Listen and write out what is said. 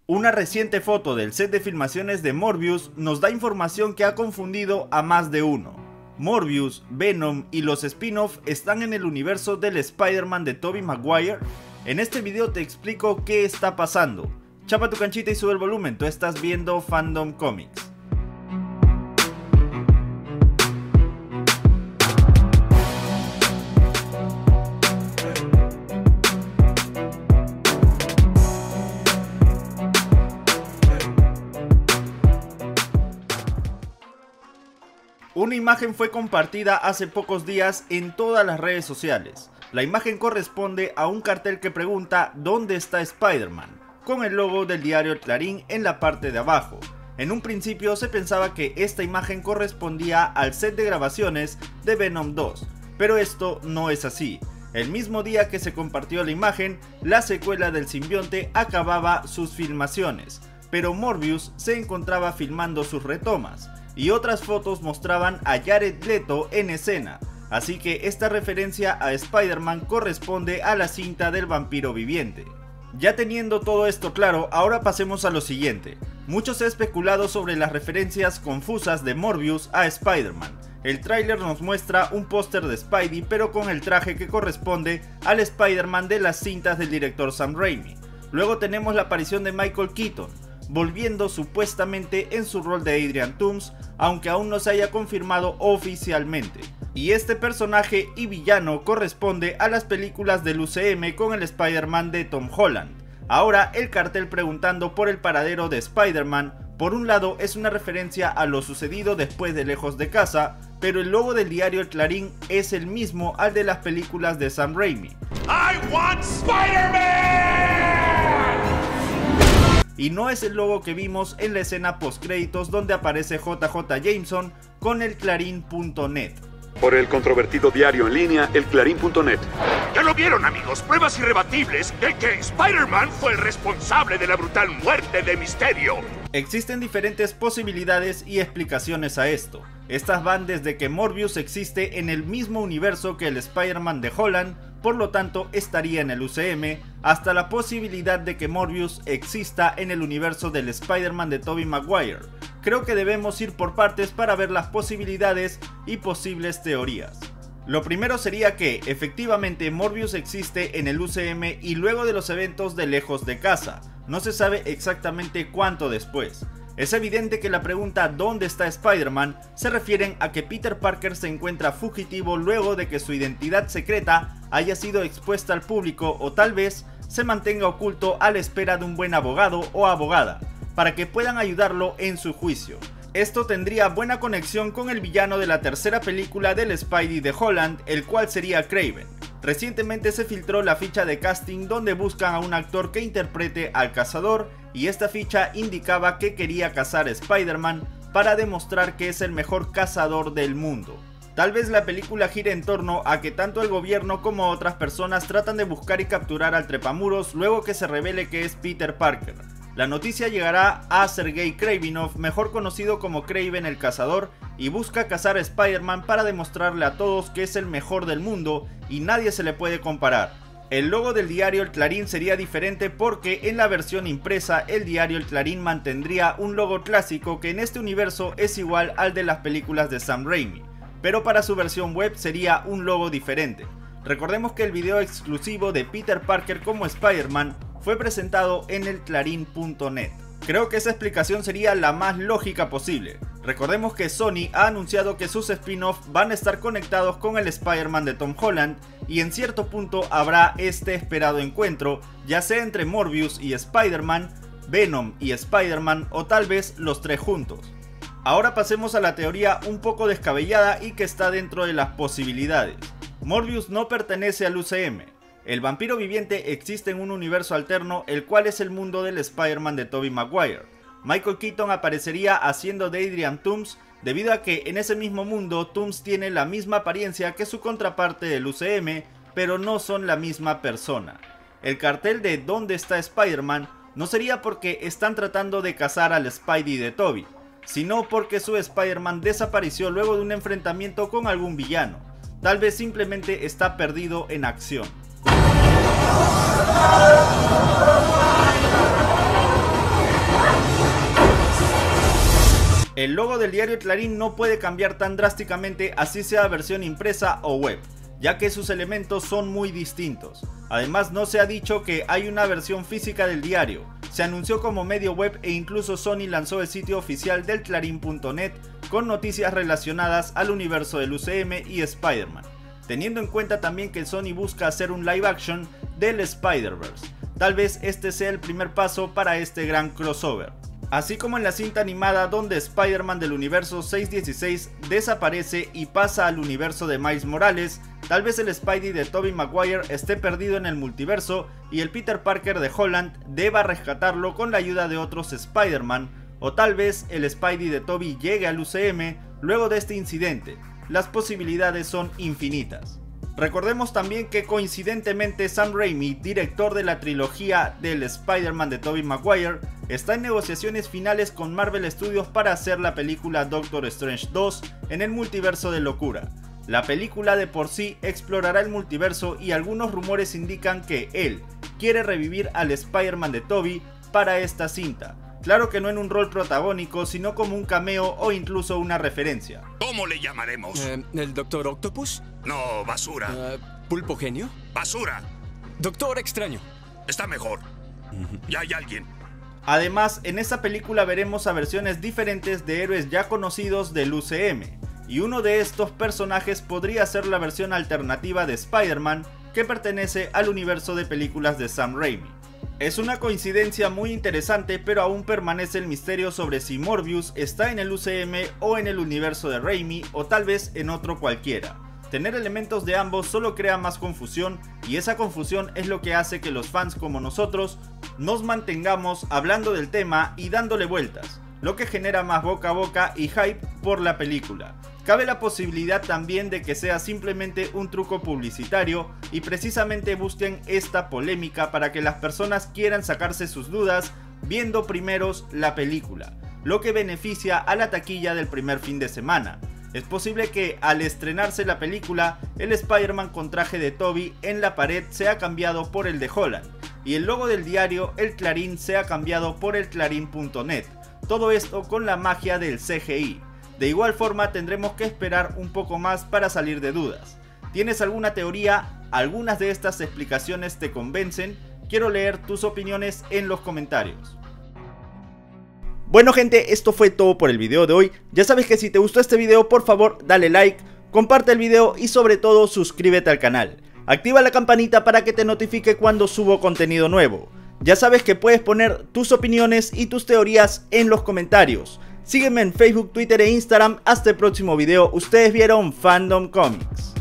Una reciente foto del set de filmaciones de Morbius nos da información que ha confundido a más de uno. Morbius, Venom y los spin-off están en el universo del Spider-Man de Tobey Maguire. En este video te explico qué está pasando. Chapa tu canchita y sube el volumen, tú estás viendo Fandom Comics. Una imagen fue compartida hace pocos días en todas las redes sociales. La imagen corresponde a un cartel que pregunta ¿dónde está Spider-Man?, con el logo del diario Clarín en la parte de abajo. En un principio se pensaba que esta imagen correspondía al set de grabaciones de Venom 2, pero esto no es así. El mismo día que se compartió la imagen, la secuela del simbionte acababa sus filmaciones, pero Morbius se encontraba filmando sus retomas. Y otras fotos mostraban a Jared Leto en escena, así que esta referencia a Spider-Man corresponde a la cinta del vampiro viviente. Ya teniendo todo esto claro, ahora pasemos a lo siguiente. Mucho se ha especulado sobre las referencias confusas de Morbius a Spider-Man. El tráiler nos muestra un póster de Spidey pero con el traje que corresponde al Spider-Man de las cintas del director Sam Raimi. Luego tenemos la aparición de Michael Keaton, volviendo supuestamente en su rol de Adrian Toomes, aunque aún no se haya confirmado oficialmente. Y este personaje y villano corresponde a las películas del UCM con el Spider-Man de Tom Holland. Ahora el cartel preguntando por el paradero de Spider-Man, por un lado es una referencia a lo sucedido después de Lejos de Casa, pero el logo del diario El Clarín es el mismo al de las películas de Sam Raimi. I want Spider-Man! Y no es el logo que vimos en la escena postcréditos donde aparece JJ Jameson con el Clarín.net. Por el controvertido diario en línea, elclarín.net. Ya lo vieron, amigos, pruebas irrebatibles de que Spider-Man fue el responsable de la brutal muerte de Misterio. Existen diferentes posibilidades y explicaciones a esto. Estas van desde que Morbius existe en el mismo universo que el Spider-Man de Holland, por lo tanto estaría en el UCM, hasta la posibilidad de que Morbius exista en el universo del Spider-Man de Tobey Maguire. Creo que debemos ir por partes para ver las posibilidades y posibles teorías. Lo primero sería que, efectivamente, Morbius existe en el UCM y luego de los eventos de Lejos de Casa. No se sabe exactamente cuánto después. Es evidente que la pregunta ¿dónde está Spider-Man? Se refieren a que Peter Parker se encuentra fugitivo luego de que su identidad secreta haya sido expuesta al público o tal vez se mantenga oculto a la espera de un buen abogado o abogada, para que puedan ayudarlo en su juicio. Esto tendría buena conexión con el villano de la tercera película del Spidey de Holland, el cual sería Kraven. Recientemente se filtró la ficha de casting donde buscan a un actor que interprete al cazador y esta ficha indicaba que quería cazar a Spider-Man para demostrar que es el mejor cazador del mundo. Tal vez la película gire en torno a que tanto el gobierno como otras personas tratan de buscar y capturar al trepamuros luego que se revele que es Peter Parker. La noticia llegará a Sergei Kravinov, mejor conocido como Kraven el Cazador, y busca cazar a Spider-Man para demostrarle a todos que es el mejor del mundo y nadie se le puede comparar. El logo del diario El Clarín sería diferente porque en la versión impresa el diario El Clarín mantendría un logo clásico que en este universo es igual al de las películas de Sam Raimi, pero para su versión web sería un logo diferente. Recordemos que el video exclusivo de Peter Parker como Spider-Man fue presentado en el Clarín.net. Creo que esa explicación sería la más lógica posible. Recordemos que Sony ha anunciado que sus spin-off van a estar conectados con el Spider-Man de Tom Holland y en cierto punto habrá este esperado encuentro, ya sea entre Morbius y Spider-Man, Venom y Spider-Man o tal vez los tres juntos. Ahora pasemos a la teoría un poco descabellada y que está dentro de las posibilidades. Morbius no pertenece al UCM. El vampiro viviente existe en un universo alterno, el cual es el mundo del Spider-Man de Tobey Maguire. Michael Keaton aparecería haciendo de Adrian Toomes debido a que en ese mismo mundo Toomes tiene la misma apariencia que su contraparte del UCM, pero no son la misma persona. El cartel de ¿dónde está Spider-Man? No sería porque están tratando de cazar al Spidey de Tobey, sino porque su Spider-Man desapareció luego de un enfrentamiento con algún villano. Tal vez simplemente está perdido en acción. El logo del diario Clarín no puede cambiar tan drásticamente así sea versión impresa o web, ya que sus elementos son muy distintos. Además, no se ha dicho que hay una versión física del diario, se anunció como medio web e incluso Sony lanzó el sitio oficial del Clarín.net con noticias relacionadas al universo del UCM y Spider-Man, teniendo en cuenta también que Sony busca hacer un live action del Spider-Verse. Tal vez este sea el primer paso para este gran crossover. Así como en la cinta animada donde Spider-Man del universo 616 desaparece y pasa al universo de Miles Morales, tal vez el Spidey de Tobey Maguire esté perdido en el multiverso y el Peter Parker de Holland deba rescatarlo con la ayuda de otros Spider-Man, o tal vez el Spidey de Tobey llegue al UCM luego de este incidente. Las posibilidades son infinitas. Recordemos también que coincidentemente Sam Raimi, director de la trilogía del Spider-Man de Tobey Maguire, está en negociaciones finales con Marvel Studios para hacer la película Doctor Strange 2 en el multiverso de locura. La película de por sí explorará el multiverso y algunos rumores indican que él quiere revivir al Spider-Man de Tobey para esta cinta. Claro que no en un rol protagónico, sino como un cameo o incluso una referencia. ¿Cómo le llamaremos? ¿El Doctor Octopus? No, basura. ¿Pulpo Genio? Basura. Doctor Extraño. Está mejor. Ya hay alguien. Además, en esta película veremos a versiones diferentes de héroes ya conocidos del UCM, y uno de estos personajes podría ser la versión alternativa de Spider-Man que pertenece al universo de películas de Sam Raimi. Es una coincidencia muy interesante, pero aún permanece el misterio sobre si Morbius está en el UCM o en el universo de Raimi o tal vez en otro cualquiera. Tener elementos de ambos solo crea más confusión y esa confusión es lo que hace que los fans como nosotros nos mantengamos hablando del tema y dándole vueltas, lo que genera más boca a boca y hype por la película. Cabe la posibilidad también de que sea simplemente un truco publicitario y precisamente busquen esta polémica para que las personas quieran sacarse sus dudas viendo primeros la película, lo que beneficia a la taquilla del primer fin de semana. Es posible que al estrenarse la película, el Spider-Man con traje de Tobey en la pared sea cambiado por el de Holland y el logo del diario El Clarín sea cambiado por el Clarín.net. Todo esto con la magia del CGI. De igual forma tendremos que esperar un poco más para salir de dudas. ¿Tienes alguna teoría? ¿Algunas de estas explicaciones te convencen? Quiero leer tus opiniones en los comentarios. Bueno gente, esto fue todo por el video de hoy. Ya sabes que si te gustó este video, por favor dale like, comparte el video y sobre todo suscríbete al canal. Activa la campanita para que te notifique cuando subo contenido nuevo. Ya sabes que puedes poner tus opiniones y tus teorías en los comentarios. Sígueme en Facebook, Twitter e Instagram. Hasta el próximo video. Ustedes vieron Fandom Comics.